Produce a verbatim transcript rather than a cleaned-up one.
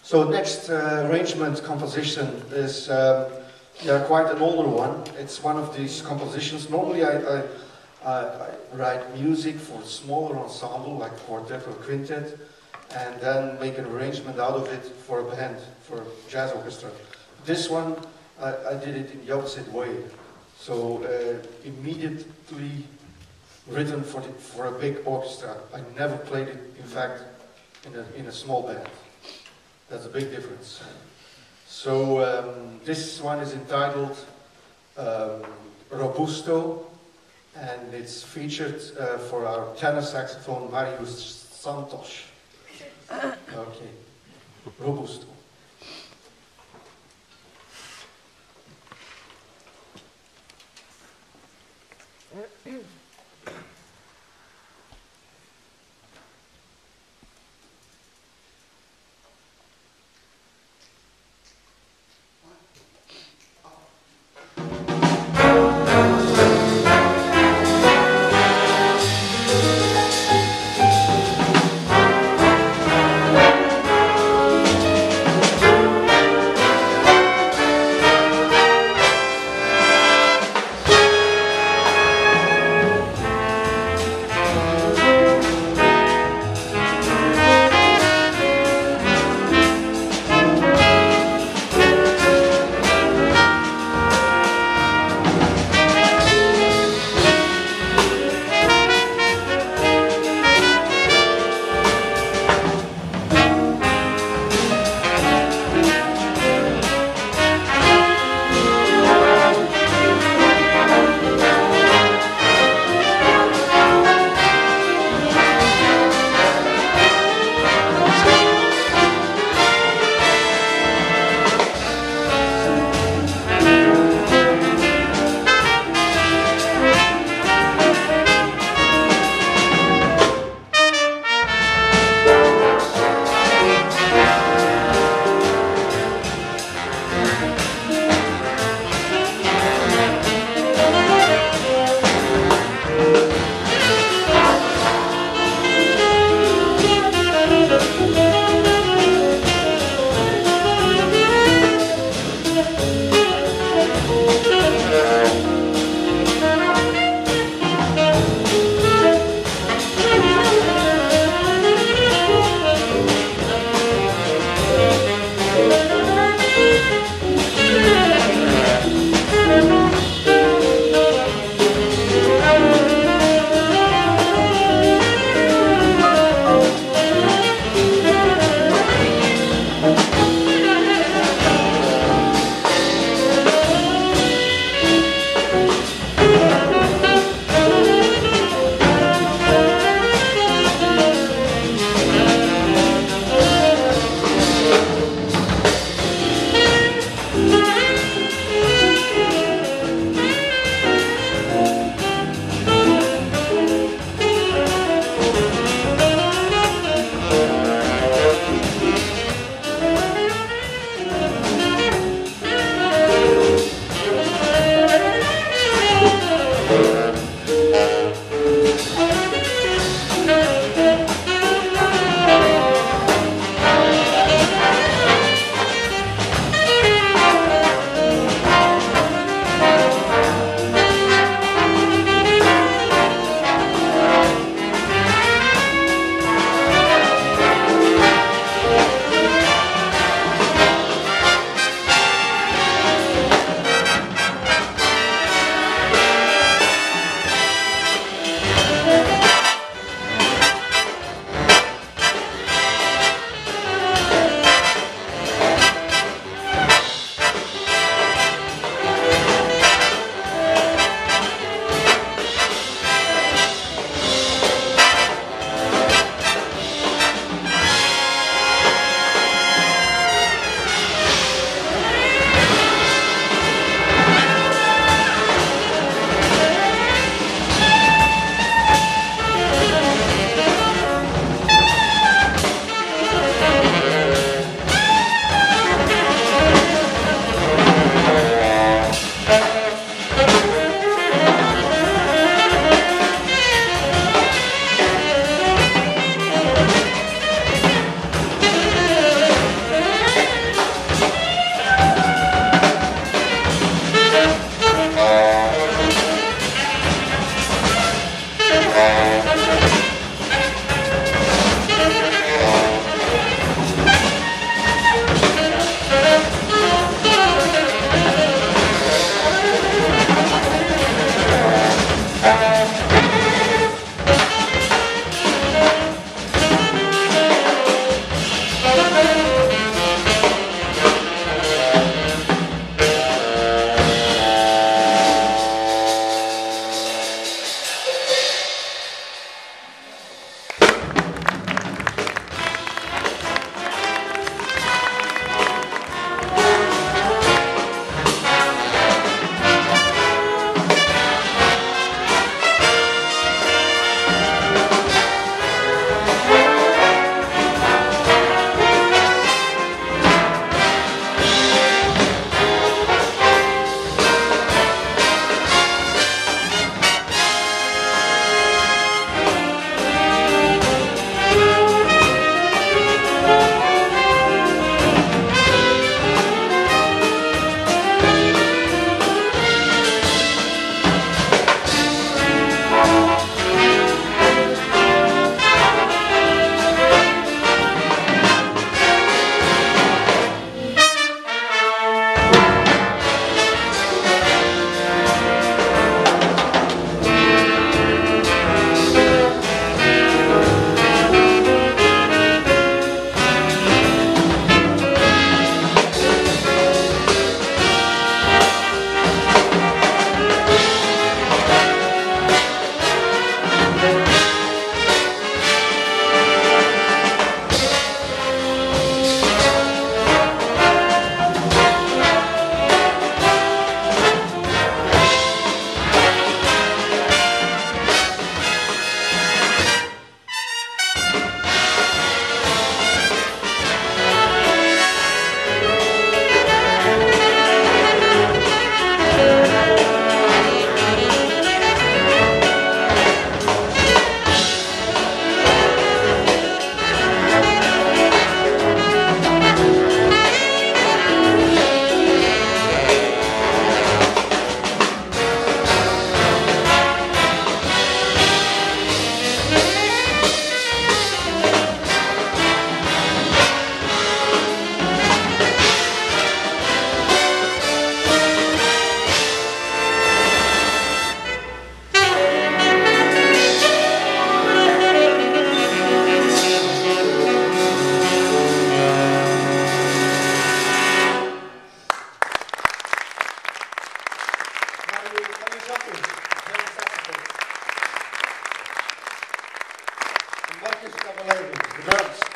So next uh, arrangement composition is um, yeah, quite an older one. It's one of these compositions. Normally I, I, I, I write music for smaller ensemble like quartet or quintet, and then make an arrangement out of it for a band, for jazz orchestra. This one, I, I did it in the opposite way. So uh, immediately written for, the, for a big orchestra. I never played it, in fact, in a, in a small band. That's a big difference. So um, this one is entitled um, Robusto, and it's featured uh, for our tenor saxophone Marius Santos. Okay, Robusto. Marcus Cavallari, the drums.